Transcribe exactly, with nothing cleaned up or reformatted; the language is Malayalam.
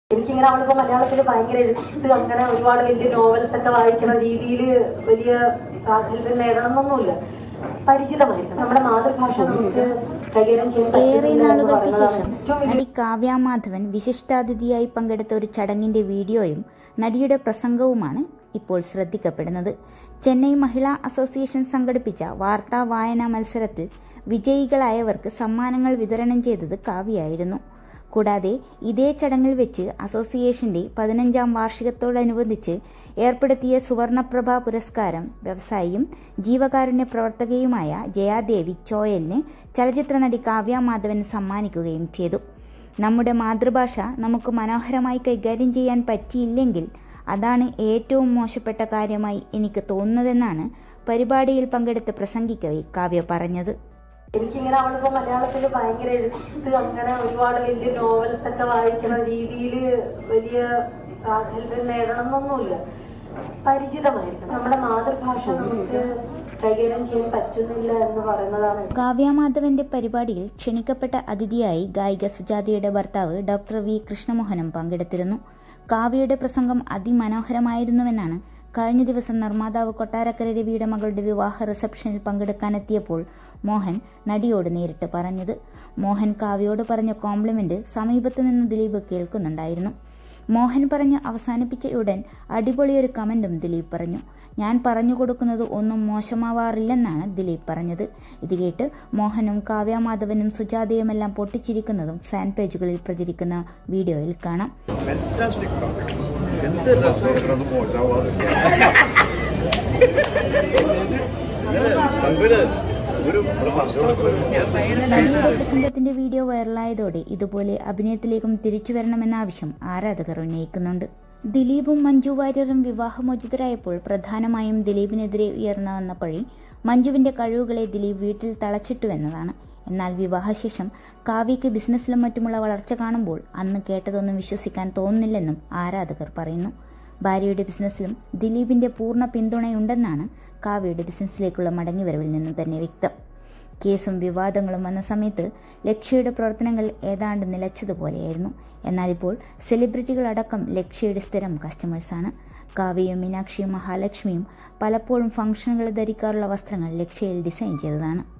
എനിക്കിങ്ങനെ അവളിപ്പോൾ മലയാളത്തിൽ ഭയങ്കര എഴുത്ത് അങ്ങനെ ഒരുപാട് വലിയ നോവൽസ് ഒക്കെ വായിക്കുന്ന രീതിയിൽ വലിയ പ്രാഗൽഭ്യം നേടണമെന്നൊന്നുമില്ല. പരിചിതമായിരിക്കണം. നമ്മുടെ മാതൃഭാഷ നമുക്ക് കൈകാര്യം ചെയ്യാൻ ഏറെ നാളുകൾക്ക് ശേഷം നടി കാവ്യ മാധവൻ വിശിഷ്ടാതിഥിയായി പങ്കെടുത്ത ഒരു ചടങ്ങിന്റെ വീഡിയോയും നടിയുടെ പ്രസംഗവുമാണ് ഇപ്പോൾ ശ്രദ്ധിക്കപ്പെടുന്നത്. ചെന്നൈ മഹിളാ അസോസിയേഷൻ സംഘടിപ്പിച്ച വാർത്താ വായനാ മത്സരത്തിൽ വിജയികളായവർക്ക് സമ്മാനങ്ങൾ വിതരണം ചെയ്തത് കാവ്യയായിരുന്നു. കൂടാതെ ഇതേ ചടങ്ങിൽ വെച്ച് അസോസിയേഷന്റെ പതിനഞ്ചാം വാർഷികത്തോടനുബന്ധിച്ച് ഏർപ്പെടുത്തിയ സുവർണപ്രഭ പുരസ്കാരം വ്യവസായിയും ജീവകാരുണ്യ പ്രവർത്തകയുമായ ജയാദേവി ചോയലിന് ചലച്ചിത്ര നടി കാവ്യ മാധവൻ സമ്മാനിക്കുകയും ചെയ്തു. നമ്മുടെ മാതൃഭാഷ നമുക്ക് മനോഹരമായി കൈകാര്യം ചെയ്യാൻ പറ്റിയില്ലെങ്കിൽ അതാണ് ഏറ്റവും മോശപ്പെട്ട കാര്യമായി എനിക്ക് തോന്നുന്നതെന്നാണ് പരിപാടിയിൽ പങ്കെടുത്ത് പ്രസംഗിക്കവേ കാവ്യ പറഞ്ഞത്. എനിക്കിങ്ങനെ അവളിപ്പോൾ മലയാളത്തിൽ ഭയങ്കര എഴുത്ത് അങ്ങനെ ഒരുപാട് വലിയ നോവൽസ് ഒക്കെ വായിക്കുന്ന രീതിയിൽ വലിയ പ്രാഗൽഭ്യം നേടണമെന്നൊന്നുമില്ല. പരിചിതമായിരിക്കണം. നമ്മുടെ മാതൃഭാഷ നമുക്ക് കൈകാര്യം ചെയ്യാൻ പറ്റുന്നില്ല എന്ന് പറയുന്നതാണ്. കാവ്യ മാധവന്റെ പരിപാടിയിൽ ക്ഷണിക്കപ്പെട്ട അതിഥിയായി ഗായിക സുജാതയുടെ ഭർത്താവ് ഡോക്ടർ വി കൃഷ്ണമോഹനും പങ്കെടുത്തിരുന്നു. കാവ്യയുടെ പ്രസംഗം അതിമനോഹരമായിരുന്നുവെന്നാണ് കഴിഞ്ഞ ദിവസം നിർമ്മാതാവ് കൊട്ടാരക്കര രവിയുടെ മകളുടെ വിവാഹ റിസപ്ഷനിൽ പങ്കെടുക്കാനെത്തിയപ്പോൾ മോഹൻ നടിയോട് നേരിട്ട് പറഞ്ഞത്. മോഹൻ കാവ്യയോട് പറഞ്ഞ കോംപ്ലിമെന്റ് സമീപത്ത് നിന്ന് ദിലീപ് കേൾക്കുന്നുണ്ടായിരുന്നു. മോഹൻ പറഞ്ഞ് അവസാനിപ്പിച്ച ഉടൻ അടിപൊളിയൊരു കമന്റും ദിലീപ് പറഞ്ഞു. ഞാൻ പറഞ്ഞു കൊടുക്കുന്നത് ഒന്നും മോശമാവാറില്ലെന്നാണ് ദിലീപ് പറഞ്ഞത്. ഇത് കേട്ട് മോഹനും കാവ്യ മാധവനും സുജാതയുമെല്ലാം പൊട്ടിച്ചിരിക്കുന്നതും ഫാൻ പേജുകളിൽ പ്രചരിക്കുന്ന വീഡിയോയിൽ കാണാം. നടിയുടെ പ്രസംഗത്തിന്റെ വീഡിയോ വൈറലായതോടെ ഇതുപോലെ അഭിനയത്തിലേക്കും തിരിച്ചു വരണമെന്ന ആവശ്യം ആരാധകർ ഉന്നയിക്കുന്നുണ്ട്. ദിലീപും മഞ്ജു വാര്യറും വിവാഹമോചിതരായപ്പോൾ പ്രധാനമായും ദിലീപിനെതിരെ ഉയർന്നു വന്ന പഴി മഞ്ജുവിന്റെ കഴിവുകളെ ദിലീപ് വീട്ടിൽ തളച്ചിട്ടുവെന്നതാണ്. എന്നാൽ വിവാഹശേഷം കാവ്യയ്ക്ക് ബിസിനസ്സിലും മറ്റുമുള്ള വളർച്ച കാണുമ്പോൾ അന്ന് കേട്ടതൊന്നും വിശ്വസിക്കാൻ തോന്നുന്നില്ലെന്നും ആരാധകർ പറയുന്നു. ഭാര്യയുടെ ബിസിനസ്സിലും ദിലീപിന്റെ പൂർണ്ണ പിന്തുണയുണ്ടെന്നാണ് കാവ്യയുടെ ബിസിനസ്സിലേക്കുള്ള മടങ്ങിവരവിൽ നിന്ന് തന്നെ വ്യക്തം. കേസും വിവാദങ്ങളും വന്ന സമയത്ത് ലക്ഷ്യയുടെ പ്രവർത്തനങ്ങൾ ഏതാണ്ട് നിലച്ചതുപോലെയായിരുന്നു. എന്നാൽ ഇപ്പോൾ സെലിബ്രിറ്റികളടക്കം ലക്ഷ്യയുടെ സ്ഥിരം കസ്റ്റമേഴ്സാണ്. കാവ്യയും മീനാക്ഷിയും മഹാലക്ഷ്മിയും പലപ്പോഴും ഫംഗ്ഷനുകൾ ധരിക്കാറുള്ള വസ്ത്രങ്ങൾ ലക്ഷ്യയിൽ ഡിസൈൻ ചെയ്തതാണ്.